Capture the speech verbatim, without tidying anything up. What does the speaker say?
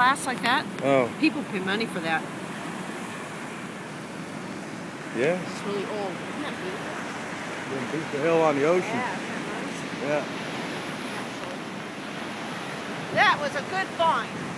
glass like that. Oh. People pay money for that. Yeah. It's really old. Isn't that beautiful? Then beat the hell on the ocean. Yeah, isn't that nice? Yeah. That was a good find.